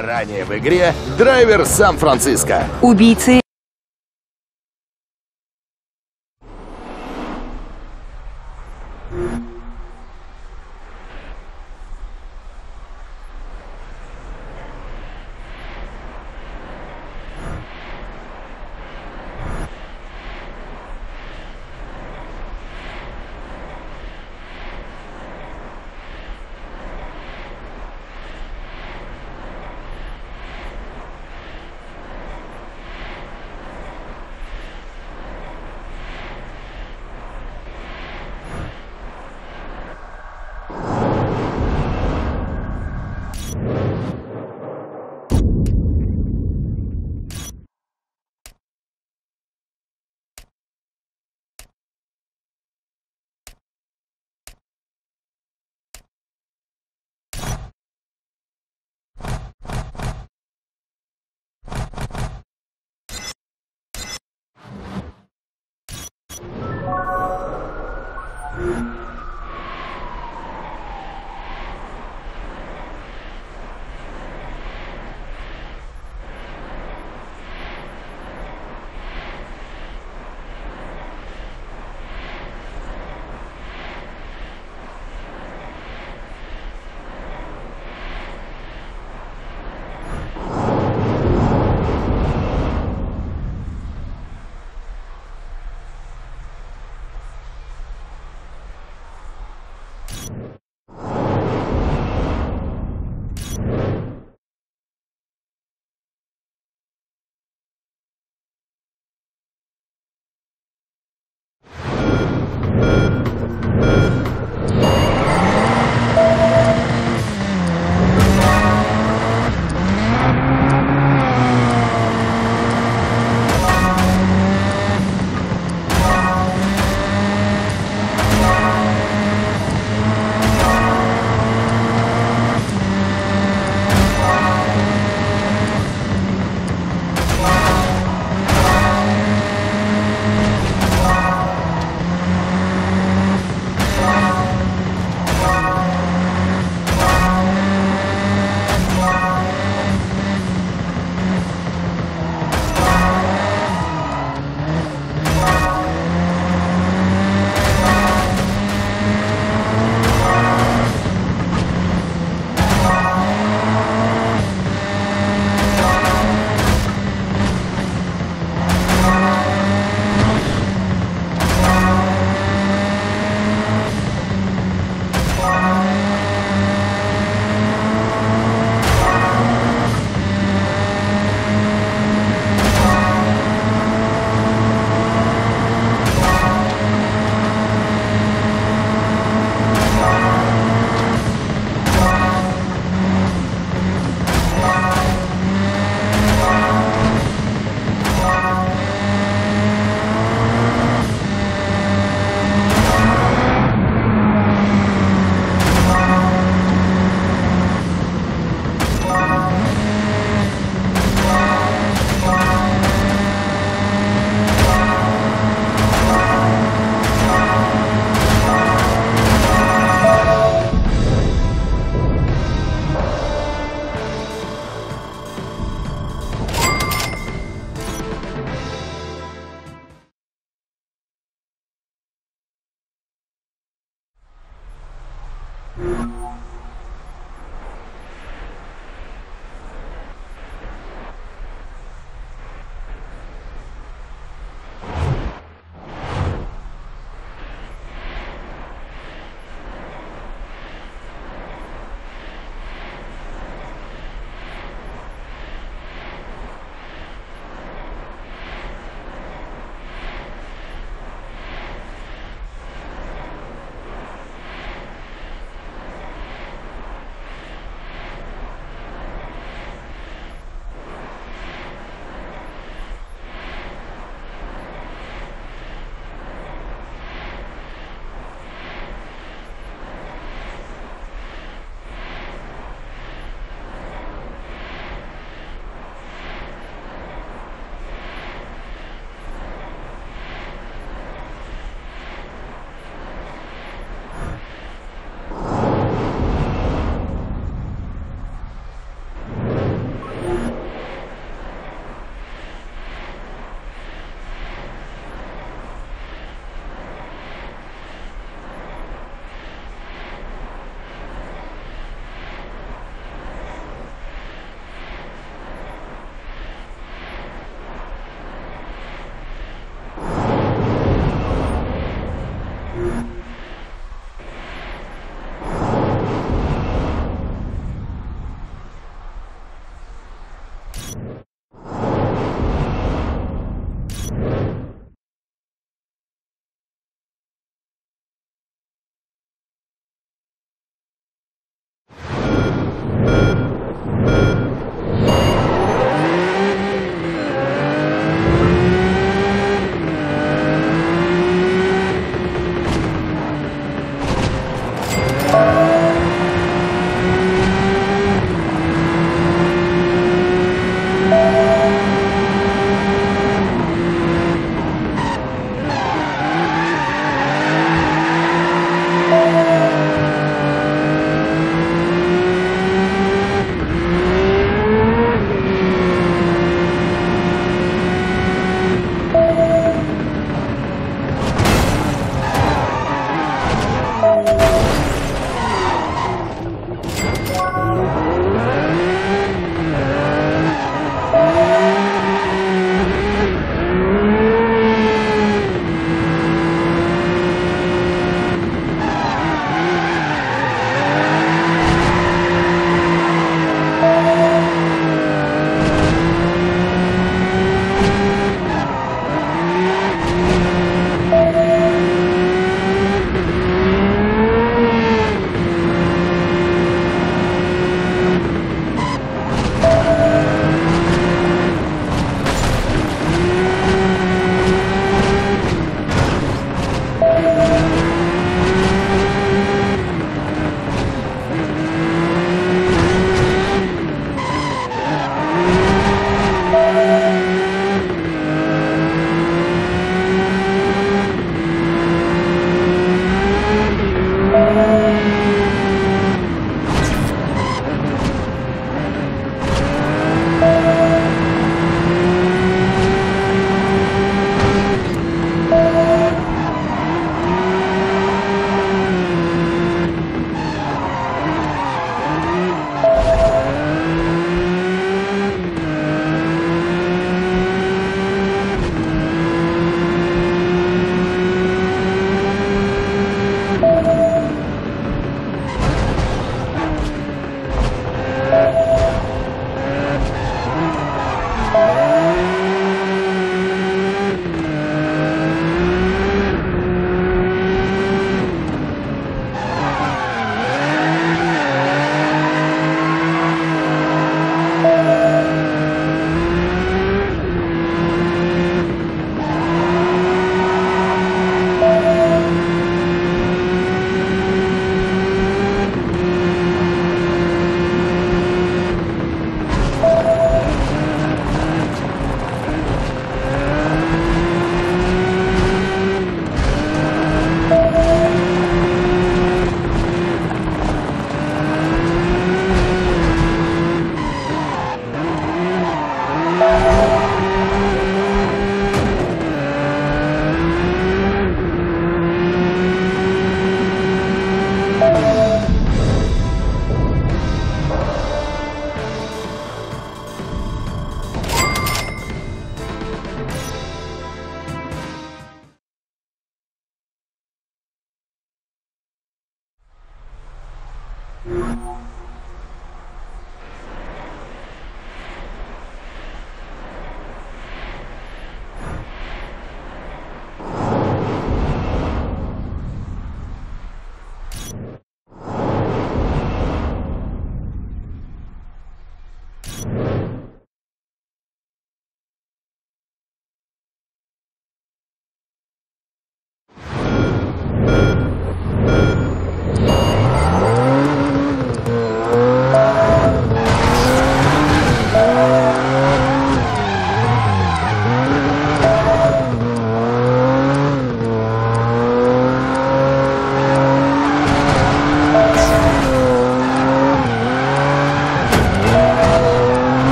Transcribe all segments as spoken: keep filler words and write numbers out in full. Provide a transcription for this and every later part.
Ранее в игре Драйвер Сан-Франциско. Убийцы.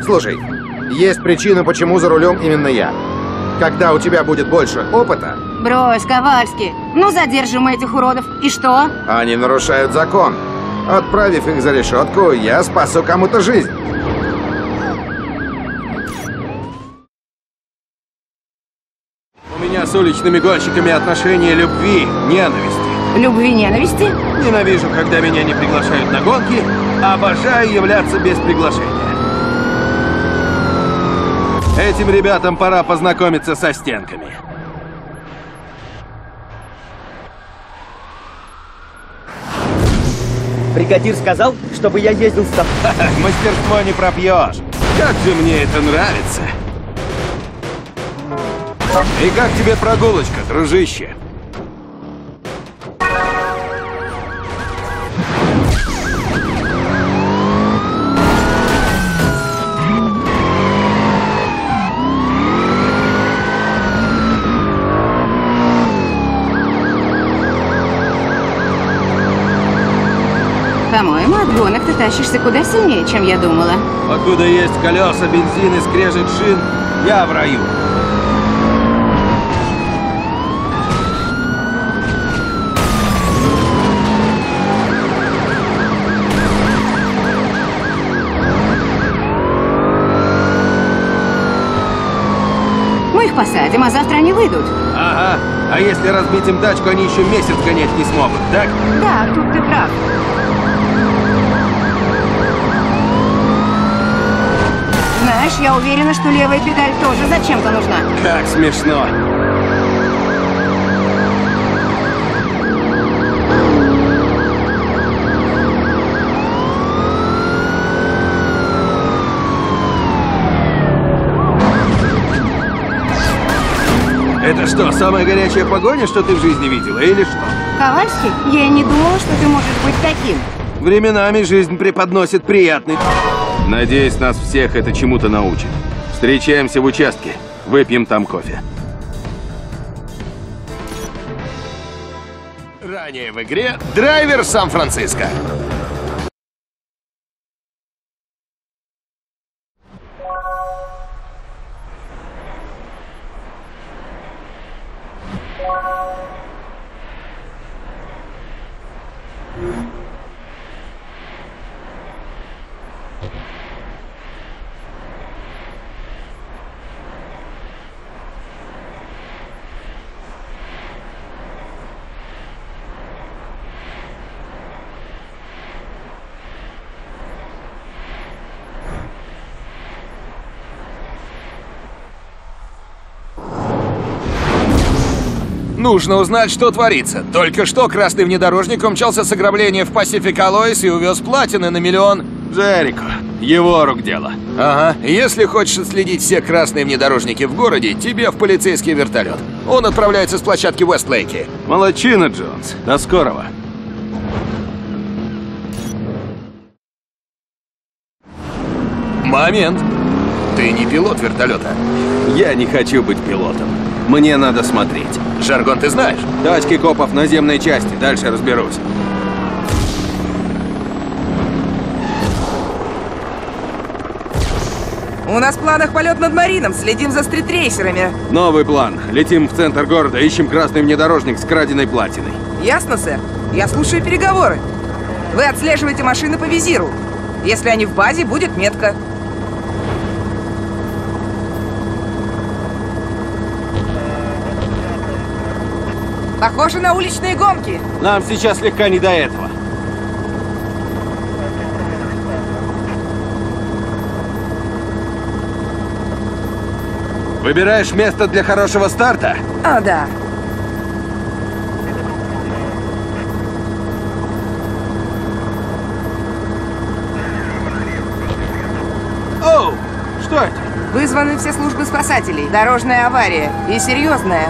Слушай, есть причина, почему за рулем именно я. Когда у тебя будет больше опыта... Брось, Ковальский. Ну, задержим этих уродов. И что? Они нарушают закон. Отправив их за решетку, я спасу кому-то жизнь. У меня с уличными гонщиками отношения любви, ненависти. Любви-ненависти? Ненавижу, когда меня не приглашают на гонки, а обожаю являться без приглашения. Этим ребятам пора познакомиться со стенками. Бригадир сказал, чтобы я ездил с тобой. Мастерство не пропьешь. Как же мне это нравится. И как тебе прогулочка, дружище? По-моему, от гонок ты тащишься куда сильнее, чем я думала. Покуда есть колеса, бензин и скрежет шин, я в раю. Мы их посадим, а завтра они выйдут. Ага. А если разбить им тачку, они еще месяц гонять не смогут, так? Да, тут ты прав. Знаешь, я уверена, что левая педаль тоже зачем-то нужна. Как смешно. Это что, самая горячая погоня, что ты в жизни видела, или что? Ковальский, я и не думала, что ты можешь быть таким. Временами жизнь преподносит приятный... Надеюсь, нас всех это чему-то научит. Встречаемся в участке. Выпьем там кофе. Ранее в игре Драйвер Сан-Франциско. Нужно узнать, что творится. Только что красный внедорожник умчался с ограбления в Pacific Alloys и увез платины на миллион. Джерико, его рук дело. Ага. Если хочешь отследить все красные внедорожники в городе, тебе в полицейский вертолет. Он отправляется с площадки Уэстлейки. Молодчина, Джонс. До скорого. Момент. Ты не пилот вертолета. Я не хочу быть пилотом. Мне надо смотреть. Жаргон ты знаешь? Тачки копов в наземной части. Дальше разберусь. У нас в планах полет над Марином. Следим за стритрейсерами. Новый план. Летим в центр города, ищем красный внедорожник с краденой платиной. Ясно, сэр? Я слушаю переговоры. Вы отслеживаете машины по визиру. Если они в базе, будет метка. Похоже на уличные гонки. Нам сейчас слегка не до этого. Выбираешь место для хорошего старта? А, да. Оу! Что это? Вызваны все службы спасателей. Дорожная авария. И серьезная.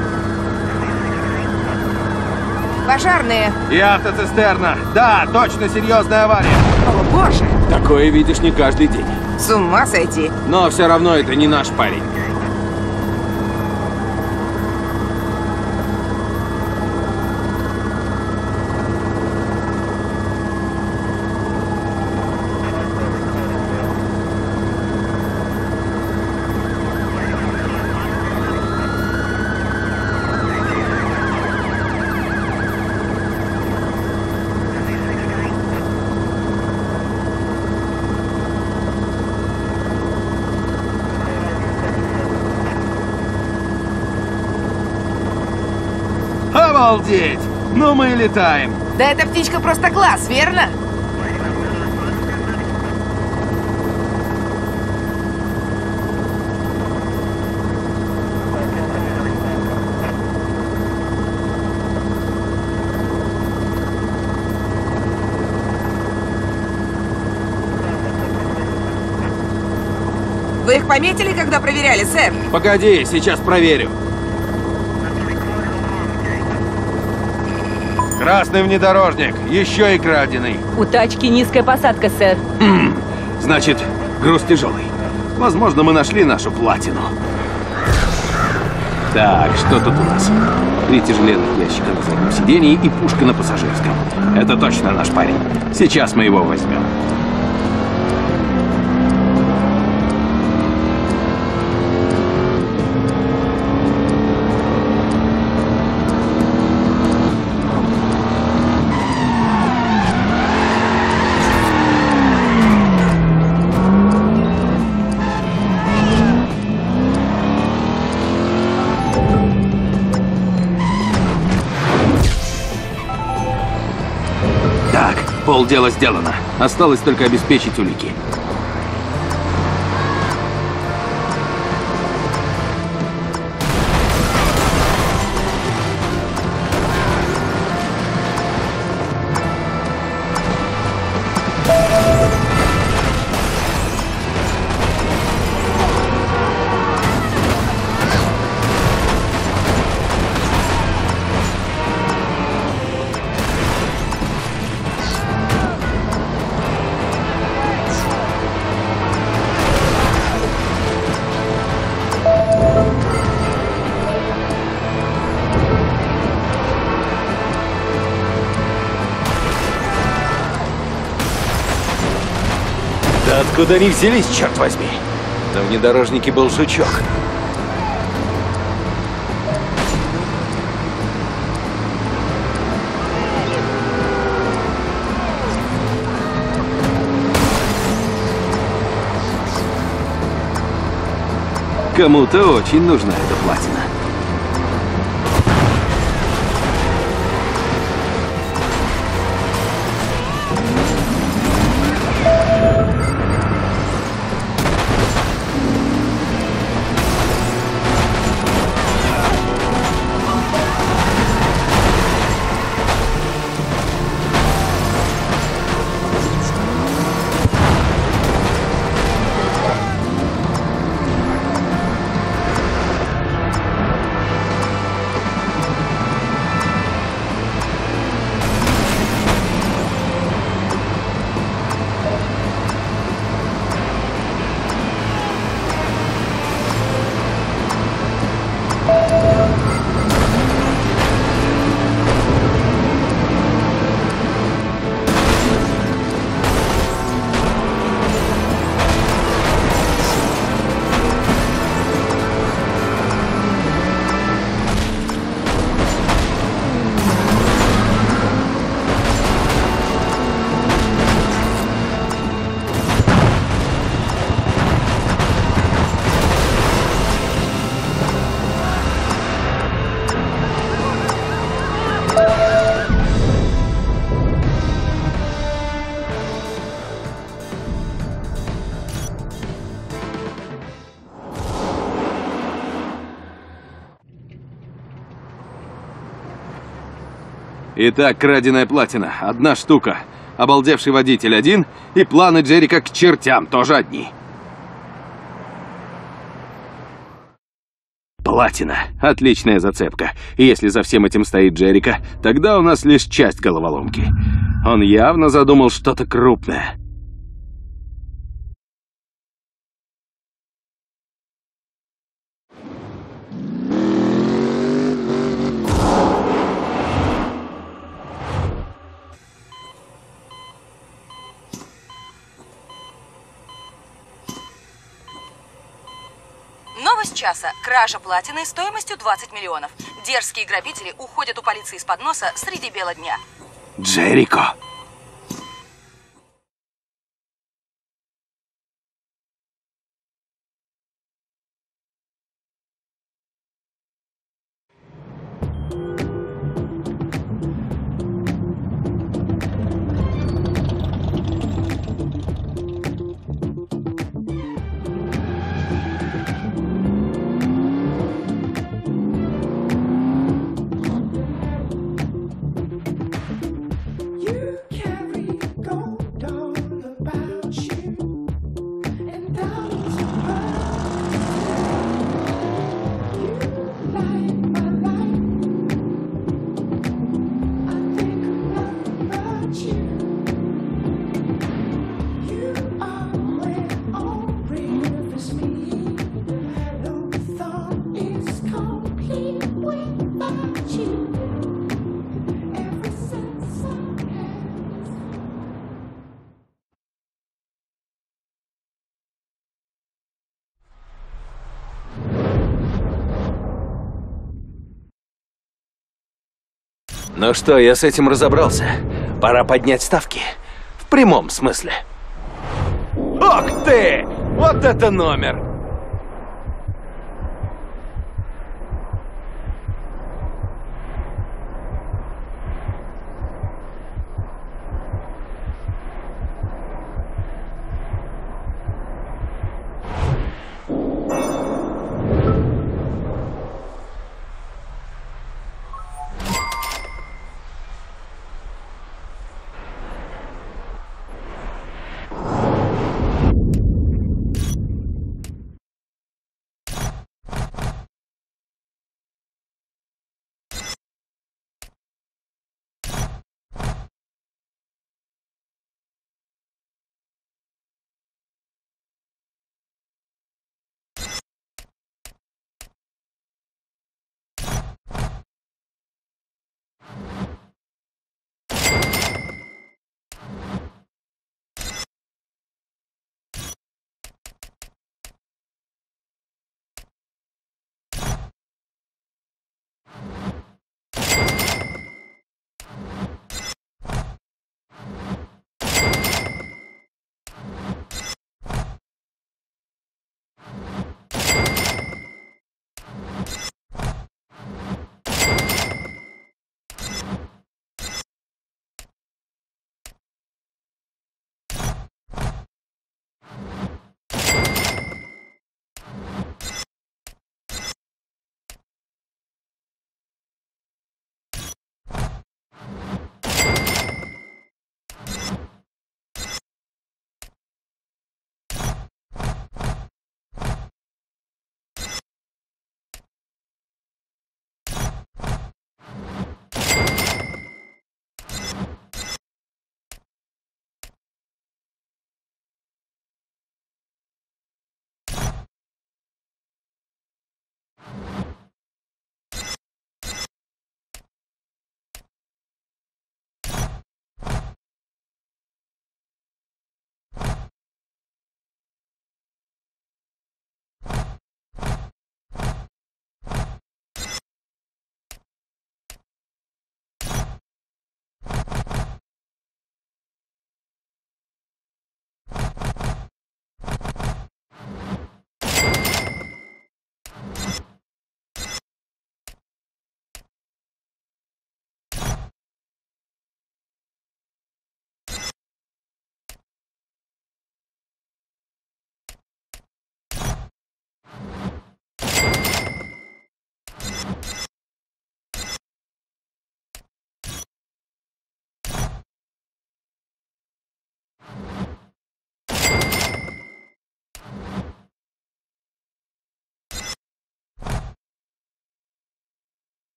Пожарные. И автоцистерна. Да, точно серьезная авария. О, боже. Такое видишь не каждый день. С ума сойти. Но все равно это не наш парень. Обалдеть! Ну мы и летаем. Да эта птичка просто класс, верно? Вы их пометили, когда проверяли, сэр? Погоди, сейчас проверю. Красный внедорожник, еще и краденый. У тачки низкая посадка, сэр. Значит, груз тяжелый. Возможно, мы нашли нашу платину. Так, что тут у нас? Три тяжеленных ящика на заднем сидении и пушка на пассажирском. Это точно наш парень. Сейчас мы его возьмем. Полдела сделано. Осталось только обеспечить улики. Откуда они взялись, черт возьми? На внедорожнике был жучок. Кому-то очень нужна эта платина. Итак, краденая платина. Одна штука. Обалдевший водитель один. И планы Джерика к чертям тоже одни. Платина. Отличная зацепка. И если за всем этим стоит Джерика, тогда у нас лишь часть головоломки. Он явно задумал что-то крупное. Новость часа. Кража платины стоимостью двадцать миллионов. Дерзкие грабители уходят у полиции из-под носа среди бела дня. Джерико. Ну что, я с этим разобрался. Пора поднять ставки. В прямом смысле. Ох ты! Вот это номер!